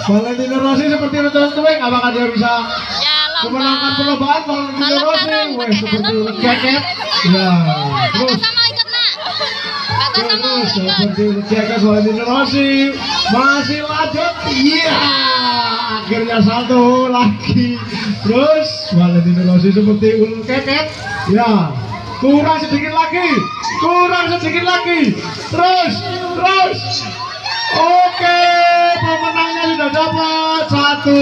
Valentino Rossi seperti teman-teman, apakah dia bisa memenangkan perlombaan Valentino Rossi? Wah, seperti keket. Ya, terus seperti keket Valentino Rossi masih lanjut. Iya, akhirnya salto lagi. Terus Valentino Rossi seperti ulun keket. Ya, kurang sedikit lagi. Terus. Oke, pemenangnya sudah dapat satu.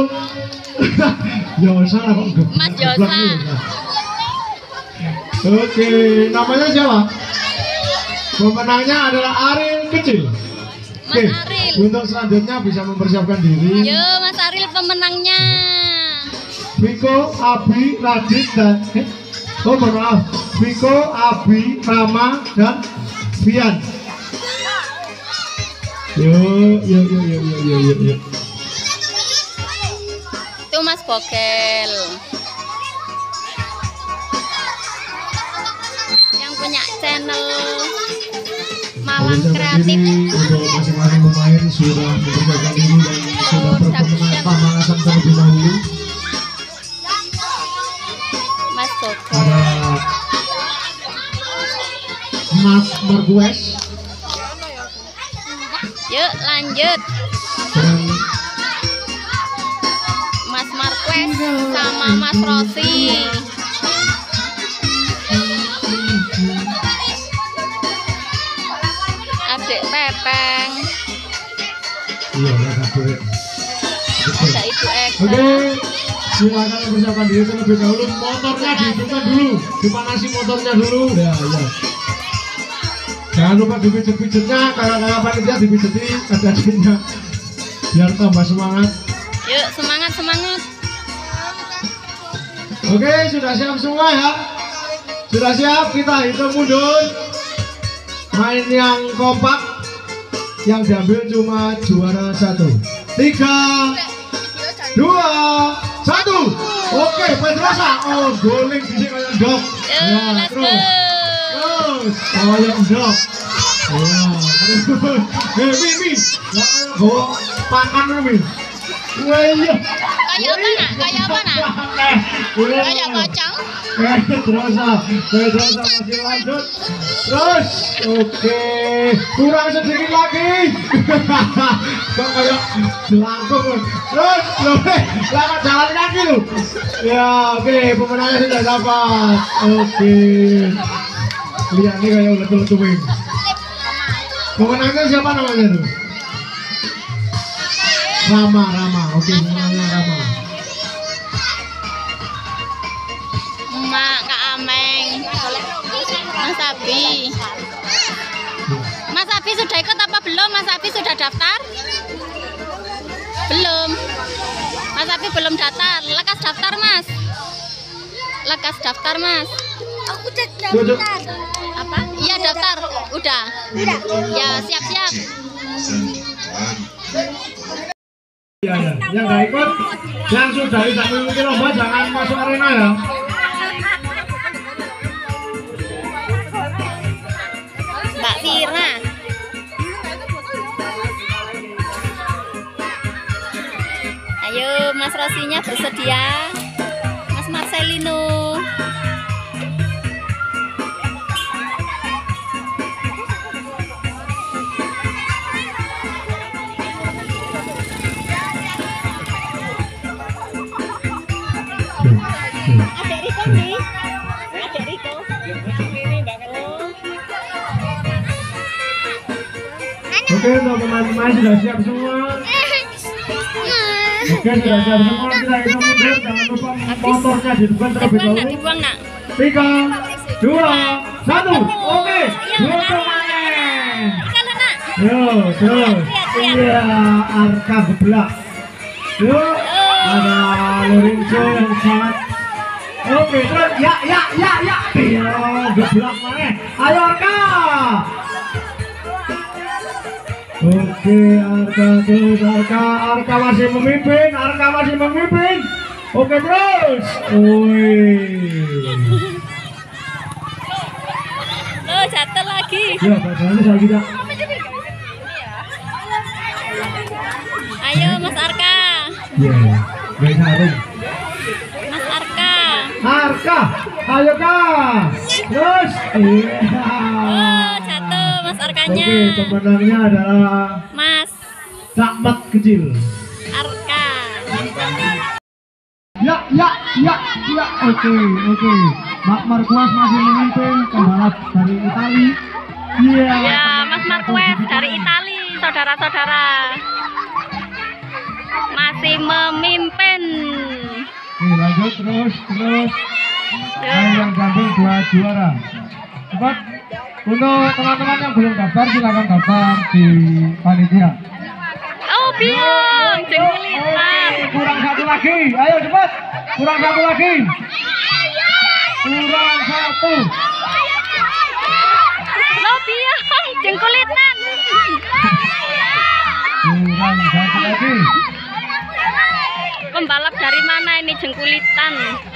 Yosa lah kok. Mas Yosa. Oke, namanya siapa? Pemenangnya adalah Ariel kecil. Mas Ariel. Untuk selanjutnya bisa mempersiapkan diri. Yo, Mas Ariel pemenangnya. Viko, Abi, Radit dan maaf. Viko, Abi, Rama dan Vian. Yuk. Itu Mas Bokel yang punya channel Malang Kreatif. Untuk masing-masing pemain sudah mempersiapkan diri dan sudah pemanasan terlebih dahulu. Mas Bokel. Ada Mas Margues. Yuk lanjut. Mas Marquez sama Mas Rossi. Adik Pepeng. Iya, adik. Ada Ibu Eka. Oke, silakan mempersiapkan diri terlebih dahulu. Motornya dihidupkan dulu, dipanasi motornya dulu. Ya. Jangan lupa dipijet-pijetnya, karena panitia dipijeti adanya biar tambah semangat. Yuk semangat. Oke, sudah siap semua ya? Sudah siap, kita hitung mundur. Main yang kompak, yang diambil cuma juara 1. 3, 2, 1. Oke, Pedrosa. Oh, goling di sini kayak dok. Ya, terus. Kayak dok. Ya, terus. Mimi. Ya, bawa pakan Mimi. Wah, iya. Kayak apa nak? Kayak kacang. Pedrosa masih lanjut. Terus, oke, kurang sedikit lagi. Kok kayak jelangkung. Terus, lewat jalan kaki lu. Ya, oke, pemenangnya sudah dapat. Oke, lihat nih kayak ulet-ulet wing. Pemenangnya siapa namanya tuh? Rama. Oke, pemenangnya Rama. Kak Ameng, Mas Abi sudah ikut apa belum? Mas Abi sudah daftar? Belum. Mas Abi belum daftar. Lekas daftar Mas. Aku udah daftar. Apa? Iya daftar. Udah. Ya siap. Ya. Yang nggak ikut, yang sudah tidak mengikuti lomba jangan masuk arena ya. Mbak Vira. Ayo Mas Rosinya bersedia. Mas Marcelino. Oke, untuk pemain-pemain sudah siap semua. Oke, sudah siap semua. Kita hitung mundur. Jangan lupa motornya di depan terlebih dahulu. 3, 2, 1. Oke, dua pemain. Yuk, terus. Iya, Arka geblak. Yuk, ada Lorenzo yang sangat. Oke, terus ya. Iya, geblak mana? Ayo Arka. Oke, Arka masih memimpin. Oke, terus. Jatuh lagi. Ya, badannya saya tidak. Ayo Mas Arka. Ya, guys harum. Mas Arka. Arka, ayo Kak. Terus, iya. Oh, jatuh Mas Arkanya. Oke, pemenangnya adalah Mas Cakmat Kecil. Arka. Ya. Oke. Mak Marquez masih memimpin pembalap dari Italia. Iya. Ya, Mas Marquez dari Italia, saudara-saudara. Masih memimpin. Oke, lanjut terus. Yang gabung 2 juara. Cepat. Untuk teman-teman yang belum daftar silakan daftar di panitia. Oh, biung, jengkulitan. Oke, kurang 1 lagi. Ayo cepat. Kurang 1 lagi. Kurang 1. Lo biung, jengkulitan. Kurang 1 lagi. Pembalap dari mana ini jengkulitan?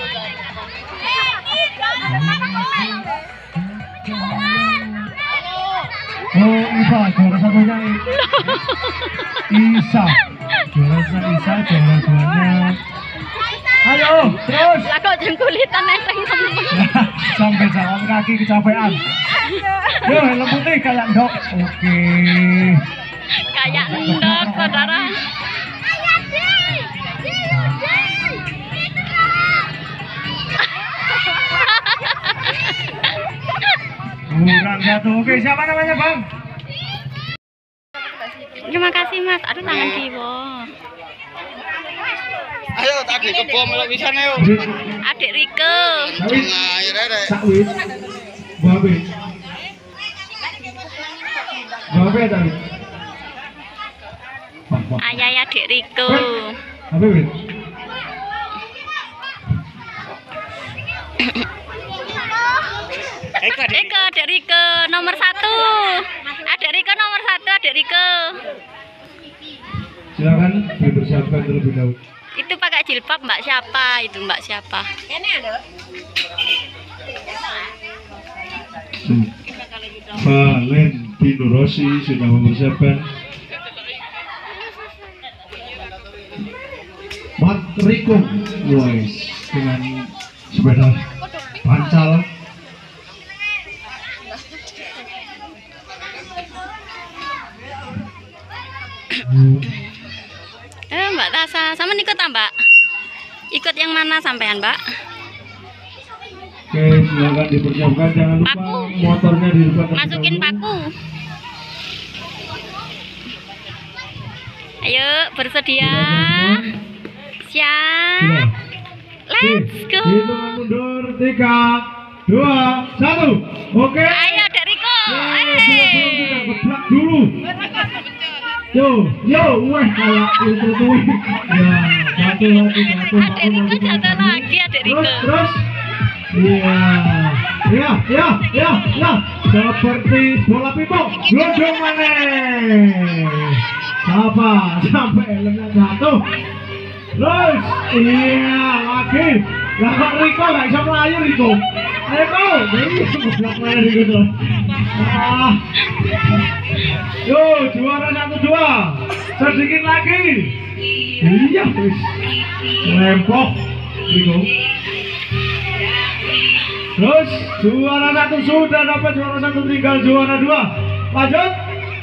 Oh, Isa, juara satunya Isa. Juara duanya. Ayo, terus. Lah kok jengkulitan enteng temen. Sampai jalan kaki kecapean. Yo, helm putih kayak ndok. Oke. Kayak endok, saudara. Kurang 1. Oke, siapa namanya, Bang? Terima kasih Mas. Aduh tangan kiwo. Ayo tadi kebom lo bisa nih. Adik Rike. Sakwit. Babe. Babe tadi. Ayah adik Rike. Babe, Wit. Eka adik Rike nomor 1. Adik Rike nomor 1, adik Rike. Silakan dipersiapkan terlebih dahulu. Itu pakai jilbab Mbak siapa? Itu Mbak siapa? Valentino Rossi sudah mempersiapkan. Mat Riko, guys, dengan sepeda pancal. Mbak Tasa, sama ikut Mbak? Ikut yang mana sampean Mbak? Oke, silakan dipersiapkan. Jangan lupa Paku. motornya di depan. Masukin paku. Ayo bersedia. Siap. Let's go. Hitungan mundur 3, 2, 1. Oke. Ayo Dek Riko. Geblak dulu. Yo, weh kayak itu tuh. Ya, jatuh lagi. Adik Riko jatuh lagi, Adik Riko. Terus. Ya. Seperti bola pingpong. Glodong maneh. Sampai helmnya jatuh. Terus, iya lagi. Lah kok Riko nggak bisa melayu Riko? Ayo kau, jadi geblak maneh Riko tuh. Yo, juara 1-2. Sedikit lagi. Iya, wis. Lempok. Riko. Terus juara 1 sudah dapat, juara 1 tinggal juara 2. Lanjut.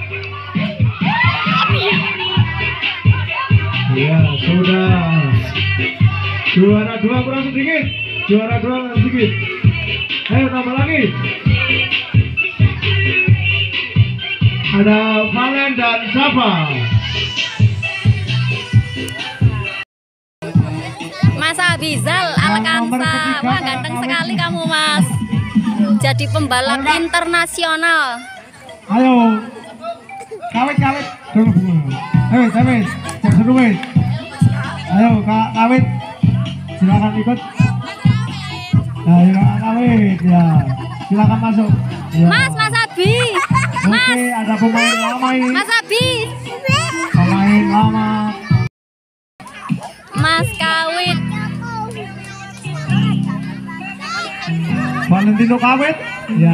Ya, sudah. Juara 2 kurang sedikit. Juara 2 kurang sedikit. Ayo tambah lagi. Ada Valen dan Saba. Mas Abizal Alkansa. Wah, ganteng sekali kamu, Mas. Jadi pembalap internasional. Ayo. Kawit. Kawit. Cek seru, wes. Ayo, Kawit. Silakan ikut. Ayo, Kawit ya. Silakan masuk. Ya. Mas Abi. Mas. Oke, ada pemain lama ini. Mas Abi. Pemain lama. Mas Kawit. Valentino Kawit. Ya.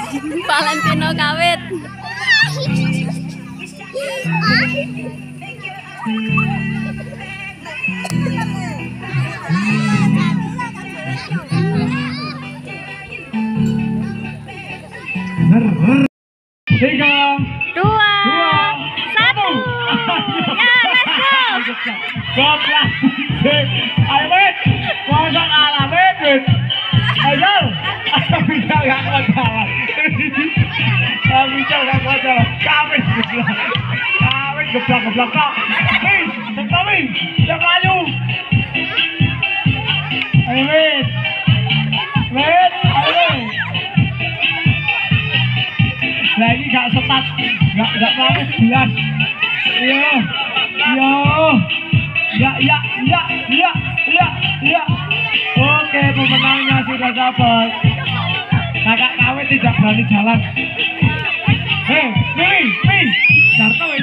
Valentino Kawit. Tiga, 2, 1. Ya, let's go. Goblok. Ayo bet, kosong ala bet. Ayo, bisa nggak kuat jalan. Bisa nggak kuat jalan. Kami geblak kok. Kami, yang maju. Ayo bet, ayo. Lagi gak setat, gak mau jelas. Ya. Oke, pemenangnya sudah dapat. Kakak kawin tidak berani jalan. Pilih, Jarto wis.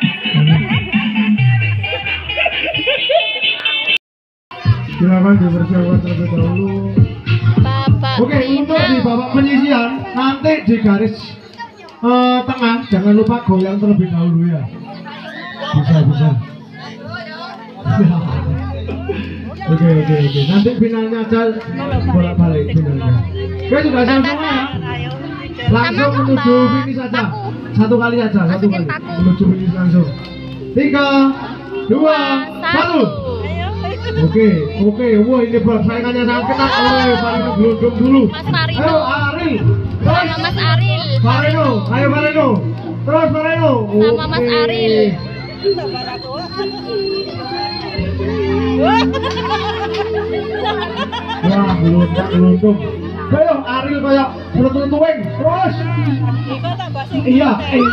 Silakan dipersiapkan terlebih dahulu. Oke, untuk di babak penyisian nanti di garis tengah jangan lupa goyang terlebih dahulu ya. Bisa. Oke. Nanti finalnya aja bolak-balik finalnya. Oke, sudah siap semua ya. Langsung menuju finish saja. Satu kali menuju finish langsung. 3, 2, 1. Oke. Wah, ini persaingannya sangat ketat. Farino gelundung dulu. Ayo Aril. Sama Mas Aril. Farino. Terus Farino. Sama Mas Aril. Wah, gelundung. Ayo Aril kayak bertutuwing. Terus. Iya.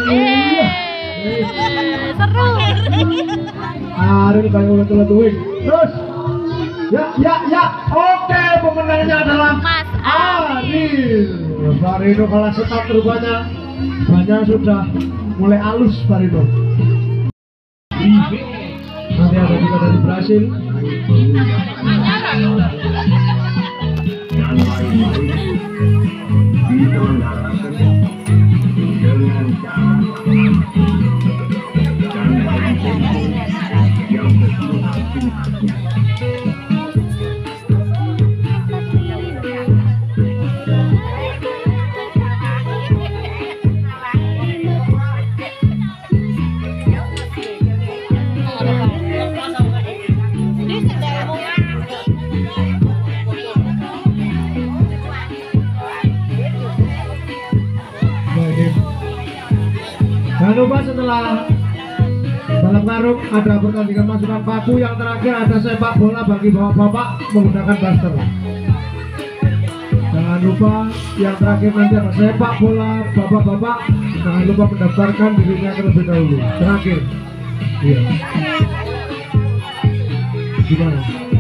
Seru. Aril kayak bertutuwing. Terus. Ya. Oke, pemenangnya adalah Mas Aril. Farino kalah setat rupanya. Banyak sudah mulai halus Farino. Nanti ada juga dari Brasil. Jangan lupa setelah balap karung ada pertandingan masukan paku, yang terakhir ada sepak bola bagi bapak-bapak menggunakan daster. Jangan lupa yang terakhir nanti ada sepak bola bapak-bapak. Jangan lupa mendaftarkan dirinya terlebih dahulu. Terakhir, iya. Gimana?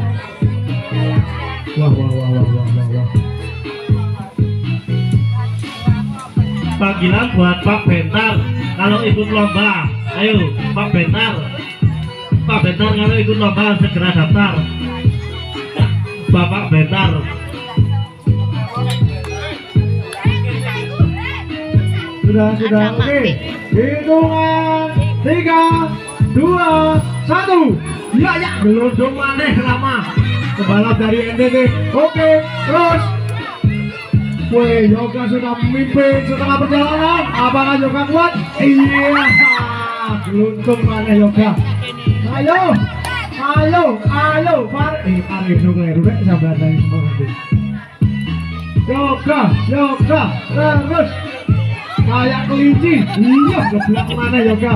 Wah. Panggilan buat Pak Bentar kalau ikut lomba. Ayo Pak Bentar kalau ikut lomba segera daftar. Bapak Bentar. Sudah. Oke. Hitungan 3, 2, 1. Ya. Gelundung maneh lama. Pembalap dari NTT. Oke, terus. Wih, Yoga sudah memimpin setengah perjalanan. Apakah Yoga kuat? Iya. Gelundung maneh Yoga. Ayo. Farino udah sabar dari semua nanti. Yoga. Terus. Kayak kelinci. Iya, geblak mana Yoga.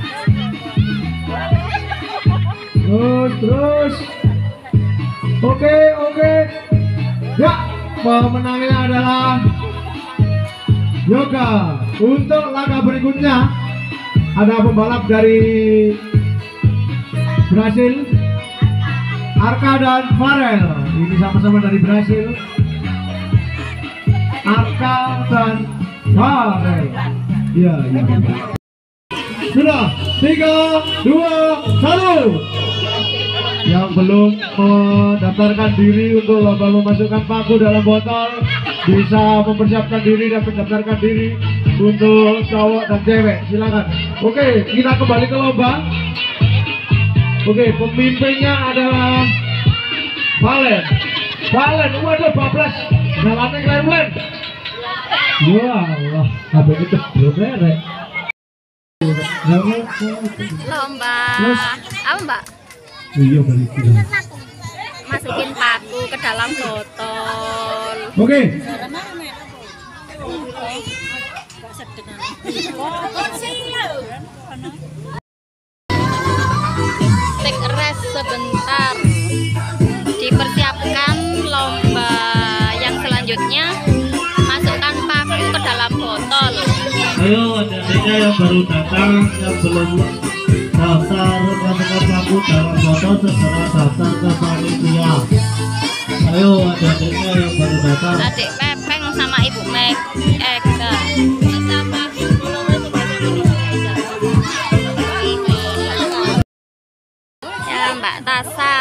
Terus. Oke. Ya, pemenangnya adalah Yoga. Untuk laga berikutnya ada pembalap dari Brasil, Arka dan Farel. Ini sama-sama dari Brasil. Arka dan Farel. Iya. Sudah 3, 2, 1. Yang belum mendaftarkan diri untuk lomba memasukkan paku dalam botol bisa mempersiapkan diri dan mendaftarkan diri untuk cowok dan cewek. Silakan. Oke, kita kembali ke lomba. Oke, pemimpinnya adalah Valen. Valen, waduh 12. Jalannya keren. Wah, Allah, sampai itu belum beres. Lomba apa Mbak? Iya balik. Masukin paku ke dalam botol. Oke. Take rest sebentar. Dipersiapkan lomba yang selanjutnya. Masukkan paku ke dalam botol. Ayo adik-adiknya yang baru datang, yang belum daftar masukkan paku dalam botol segera daftar ke panitia. Ayo adik-adiknya yang baru datang. Adik Pepeng sama Ibu Meg Eka. Ya Mbak Tasa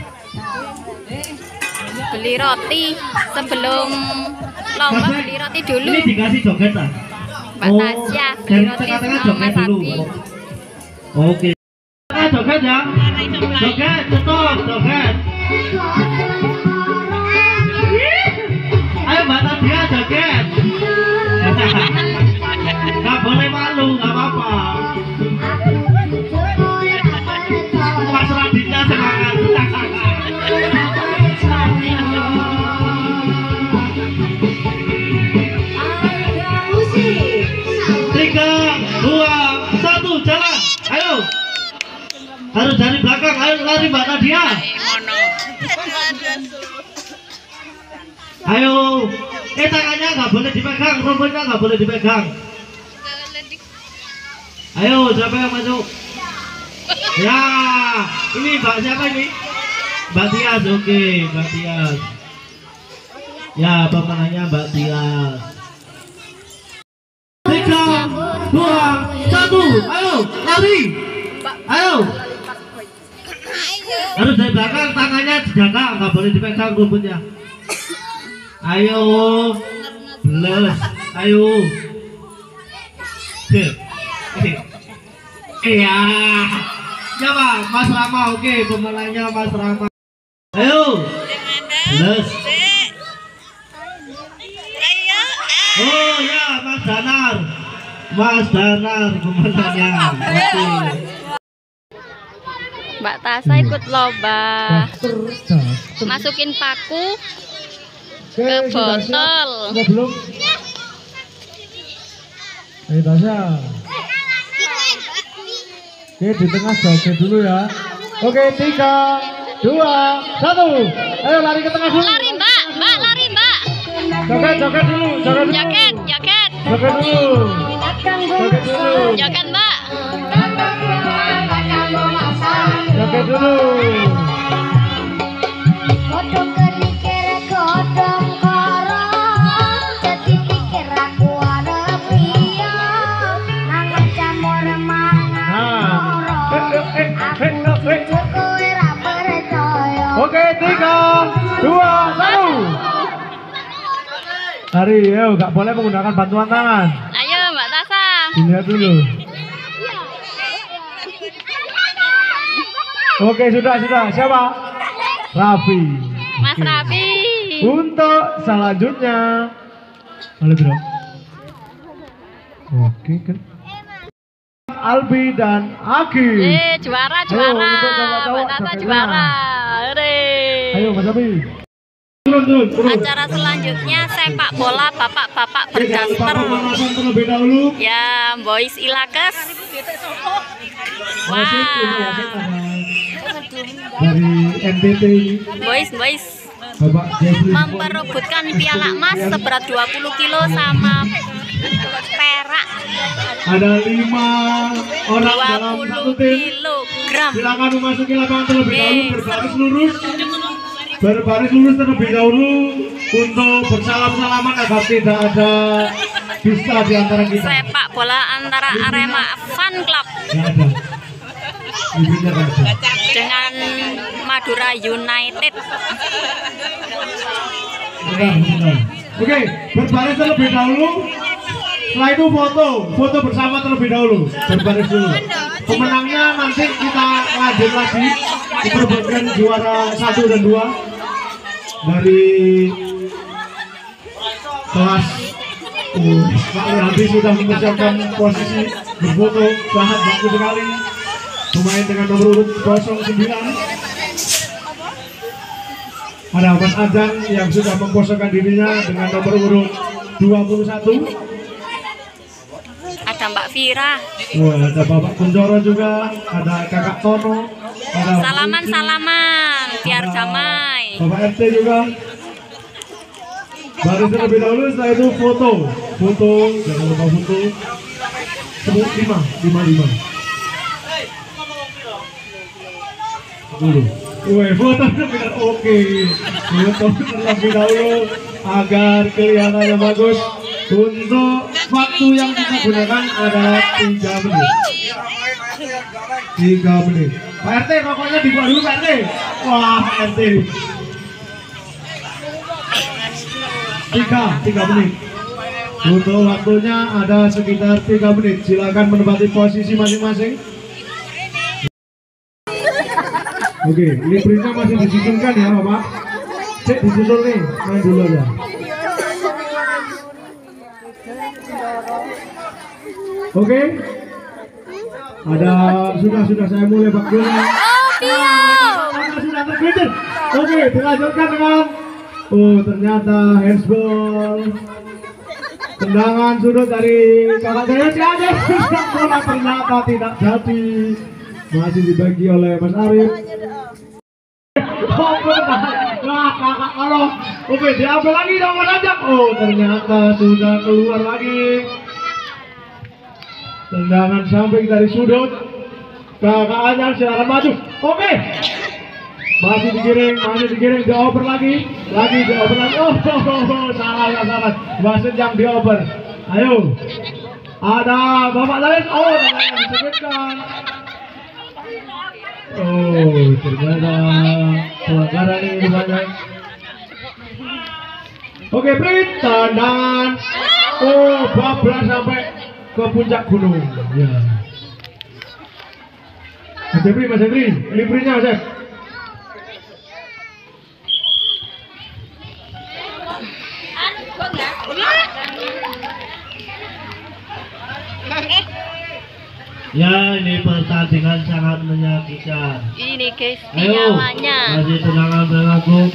beli roti sebelum lomba, beli roti dulu. Ini dikasih joget tak? Mbak Tasya beli dari roti tengah-tengah sama joget dulu. Sapi. Oke. Joget ya. Joget, stop, joget. Ayo Mbak Tadia joget. Gak boleh malu, gak apa-apa. Mas Raditya semangat. 3, 2, 1, jalan. Ayo. Harus dari belakang, ayo lari Mbak Nadia. Ayo. Tangannya nggak boleh dipegang, rumputnya nggak boleh dipegang. Ayo, siapa yang masuk? Ya, ini Mbak siapa ini? Mbak Tias, oke, Mbak Tias. Ya, pemenangnya Mbak Tias. 3, 2, 1, ayo, lari. Ayo. Harus dari belakang, tangannya dijaga, nggak boleh dipegang rumputnya. Ayo, beles, ayo. Iya, ya Pak, Mas Rama, oke, pemenangnya Mas Rama. Ayo, beles. Oh ya, Mas Danar, pemenangnya. Oke. Mbak Tasa ikut lomba. Masukin paku ke botol. Belum. Ayo Tasya. Oke, di tengah joget dulu ya. Oke, 3, 2, 1. Ayo lari ke tengah dulu. Lari Mbak, lari Mbak. Joget dulu, joget dulu. Joget. Joget dulu. Joget dulu. Joget Mbak. Joget dulu. Oke, 3, 2, 1. Lari, yuk, nggak boleh menggunakan bantuan tangan. Ayo Mbak Tasa. Dilihat dulu. Oke, sudah. Siapa? Raffi. Mas Raffi. Untuk selanjutnya, boleh bro. Oke kan. Albi dan Aki. Juara. Ayo, untuk cowok-cowok, Mbak Tasa jogetnya. juara. Hore. Ayo Mas Albi. Turun. Acara selanjutnya sepak bola bapak-bapak berdaster. Pemanasan terlebih dahulu. Ya, boys Ilakes. Wasit, ini Wah. wasit dari NTT Boys Bapak Jeffrey memperebutkan piala emas seberat 20 kilo sama perak ada 5 orang dalam satu 20 tim. kilogram. Silakan memasuki lapangan terlebih dahulu, berbaris lurus terlebih dahulu untuk bersalam-salaman agar tidak ada dusta di antara kita. Sepak bola antara Arema Fan Club Nggak ada. Bibirnya nggak ada. dengan Madura United. Bentar. Oke, berbaris terlebih dahulu. Setelah itu foto bersama terlebih dahulu. Berbaris dulu. Pemenangnya nanti kita lanjut lagi diperebutkan juara 1 dan 2 dari kelas Pak Wiranti sudah mempersiapkan posisi berfoto. Sangat bagus sekali pemain dengan nomor urut 09. Ada Mas Ajang yang sudah memposisikan dirinya dengan nomor urut 21. Ada Mbak Vira. Ada Bapak Kunjoro juga, ada Kakak Tono, ada Salaman biar damai. Bapak RT juga. Baris terlebih dahulu, setelah itu foto, jangan lupa foto. 55 dulu. Foto benar oke. Foto terlebih dahulu agar kelihatannya bagus. Untuk waktu yang kita gunakan adalah 3 menit. 3 menit. Pak RT rokoknya dibuat dulu Pak RT. Wah Pak RT. 3 menit. Untuk waktunya ada sekitar 3 menit. Silakan menempati posisi masing-masing. Oke, ini perintah masih disusunkan ya Bapak. Cek disusun nih, main dulu aja. Oke. Ada sudah saya mulai bakulnya. Sudah tergelincir. Oke, dilanjutkan dengan ternyata handsball. Tendangan sudut dari kakak saya si Ajeng. Bola ternyata tidak jadi. Masih dibagi oleh Mas Arif. Kakak kalau oke diambil lagi dong Mas Ajeng. Ternyata sudah keluar lagi. Tendangan samping dari sudut. Kakak Ajeng silakan maju. Oke. Masih digiring, dioper lagi dioper lagi. Salah. Wasit yang dioper. Ayo. Ada Bapak Lain. Disebutkan. Ternyata pelanggaran ini banyak. Oke, Brit, tendangan. Bablas sampai ke puncak gunung. Ya. Mas Jeffrey, librinya Mas. Ya, ini pertandingan sangat menyakitkan. Ini guys, Ayo, nyawanya. masih tendangan berlangsung.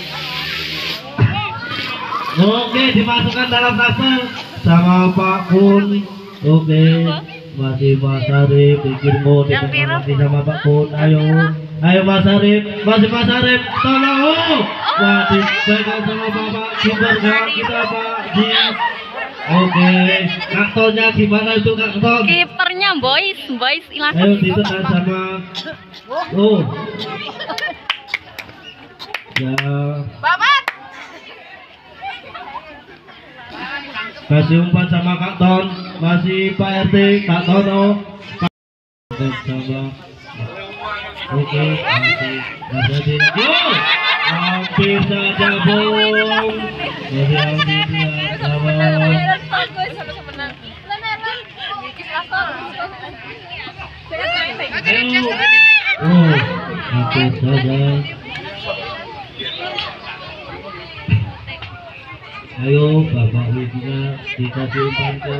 Oke, dimasukkan dalam tasnya sama Pak Kun. Oke, masih Mas Arif, bikin mau dipegang sama Pak Kun. Ayo Mas Arif, masih Mas Arif, tolong. Wah, dipegang sama Bapak kiper kita Pak Ji. Oke, Kaktonya gimana itu Kakton? Kipernya boys hilang. Ayo ditekan sama. Ya. Bapak. Kasih umpan sama Kakton, masih Pak RT, Kak Tono. Sama. Oke, masih hampir saja bom. Masih hampir sama. Hampir saja. Ayo Bapak Widya dikasih umpan ke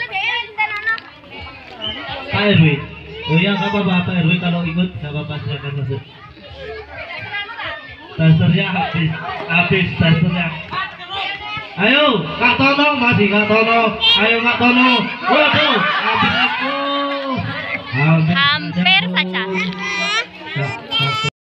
Pak RW. Oh iya, nggak apa-apa Pak RW, kalau ikut nggak apa-apa, silakan masuk. Dasternya habis dasternya. Ayo Kak Tono, masih Kak Tono. Ayo Kak Tono. Waduh, habis